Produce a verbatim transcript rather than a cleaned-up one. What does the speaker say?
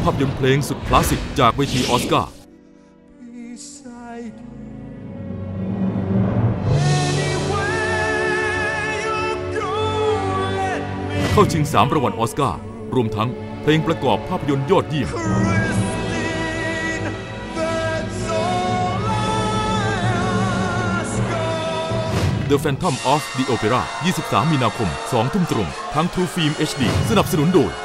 ภาพยนตร์เพลงสุดคลาสสิกจากเวทีออสการ์เข้าชิงสามรางวัลออสการ์รวมทั้งเพลงประกอบภาพยนตร์ยอดเยี่ยม The Phantom of the Opera ยี่สิบสาม มีนาคม สอง ทุ่มตรงทาง True Film เอช ดี สนับสนุนโดย